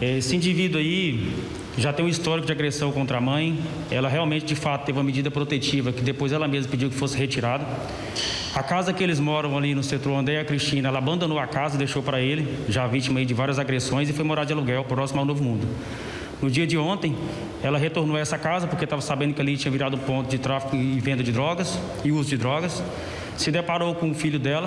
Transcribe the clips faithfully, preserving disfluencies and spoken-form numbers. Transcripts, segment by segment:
Esse indivíduo aí já tem um histórico de agressão contra a mãe. Ela realmente, de fato, teve uma medida protetiva que depois ela mesma pediu que fosse retirada. A casa que eles moram ali no setor onde é a Cristina, ela abandonou a casa, deixou para ele, já vítima aí de várias agressões, e foi morar de aluguel próximo ao Novo Mundo. No dia de ontem, ela retornou a essa casa porque estava sabendo que ali tinha virado um ponto de tráfico e venda de drogas e uso de drogas. Se deparou com o filho dela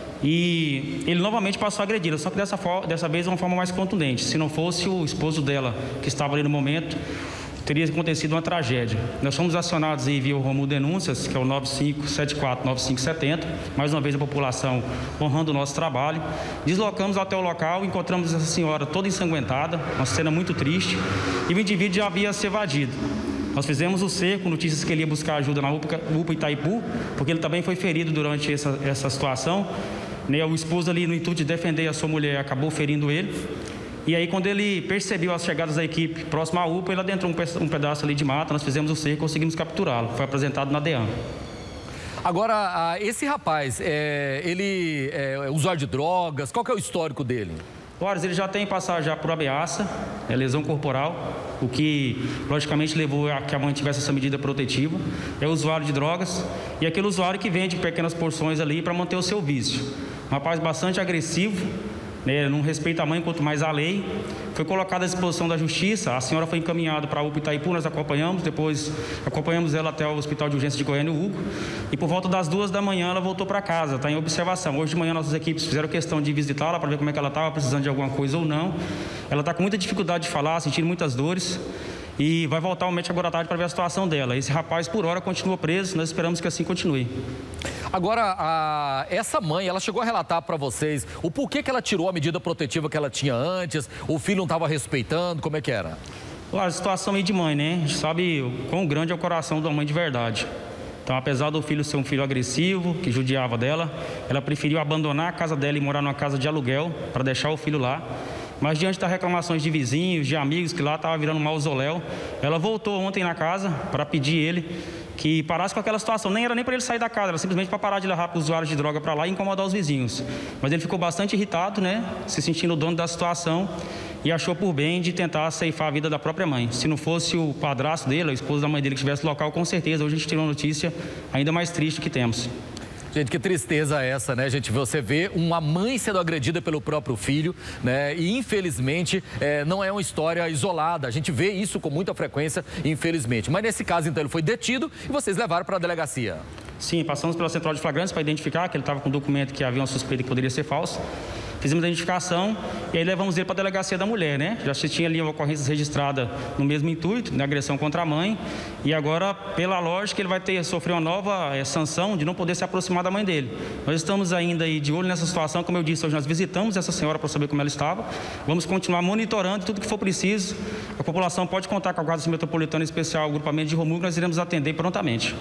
e ele novamente passou a agredi-la, só que dessa, dessa vez de uma forma mais contundente. Se não fosse o esposo dela, que estava ali no momento, teria acontecido uma tragédia. Nós fomos acionados aí via o Romulo Denúncias, que é o nove cinco sete quatro nove cinco sete zero. Mais uma vez a população honrando o nosso trabalho. Deslocamos até o local, encontramos essa senhora toda ensanguentada, uma cena muito triste, e o indivíduo já havia se evadido. Nós fizemos o cerco, notícias que ele ia buscar ajuda na U P A Itaipu, porque ele também foi ferido durante essa, essa situação. O esposo ali, no intuito de defender a sua mulher, acabou ferindo ele. E aí, quando ele percebeu as chegadas da equipe próxima à U P A, ele adentrou um pedaço ali de mata, nós fizemos o cerco e conseguimos capturá-lo. Foi apresentado na DEAN. Agora, esse rapaz, é, ele é usuário de drogas, qual que é o histórico dele? Olha, ele já tem passado já por ameaça, é, lesão corporal, o que logicamente levou a que a mãe tivesse essa medida protetiva. É usuário de drogas e aquele usuário que vende pequenas porções ali para manter o seu vício. Um rapaz bastante agressivo, né, não respeita a mãe, quanto mais a lei. Foi colocada à disposição da justiça, a senhora foi encaminhada para a U P A Itaipu, nós acompanhamos, depois acompanhamos ela até o Hospital de Urgência de Goiânia, o Hugo, e por volta das duas da manhã ela voltou para casa, está em observação. Hoje de manhã nossas equipes fizeram questão de visitá-la para ver como é que ela estava, precisando de alguma coisa ou não. Ela está com muita dificuldade de falar, sentindo muitas dores, e vai voltar ao médico agora à tarde para ver a situação dela. Esse rapaz, por hora, continua preso, nós esperamos que assim continue. Agora, a, essa mãe, ela chegou a relatar para vocês o porquê que ela tirou a medida protetiva que ela tinha antes, o filho não estava respeitando, como é que era? A situação aí de mãe, né? A gente sabe o quão grande é o coração da mãe de verdade. Então, apesar do filho ser um filho agressivo, que judiava dela, ela preferiu abandonar a casa dela e morar numa casa de aluguel para deixar o filho lá. Mas diante das reclamações de vizinhos, de amigos, que lá estava virando um mausoléu, ela voltou ontem na casa para pedir ele que parasse com aquela situação. Nem era nem para ele sair da casa, era simplesmente para parar de levar os usuários de droga para lá e incomodar os vizinhos. Mas ele ficou bastante irritado, né, se sentindo o dono da situação, e achou por bem de tentar ceifar a vida da própria mãe. Se não fosse o padrasto dele, a esposa da mãe dele que estivesse no local, com certeza hoje a gente teria uma notícia ainda mais triste que temos. Gente, que tristeza essa, né, gente? Você vê uma mãe sendo agredida pelo próprio filho, né? E infelizmente é, não é uma história isolada. A gente vê isso com muita frequência, infelizmente. Mas nesse caso, então, ele foi detido e vocês levaram para a delegacia. Sim, passamos pela central de flagrantes para identificar que ele estava com um documento que havia uma suspeita que poderia ser falso. Fizemos a identificação e aí levamos ele para a delegacia da mulher, né? Já se tinha ali uma ocorrência registrada no mesmo intuito, na agressão contra a mãe. E agora, pela lógica, ele vai ter sofrer uma nova é, sanção de não poder se aproximar da mãe dele. Nós estamos ainda aí de olho nessa situação. Como eu disse, hoje nós visitamos essa senhora para saber como ela estava. Vamos continuar monitorando tudo que for preciso. A população pode contar com a Guarda Metropolitana Especial, o grupamento de Romulo, que nós iremos atender prontamente.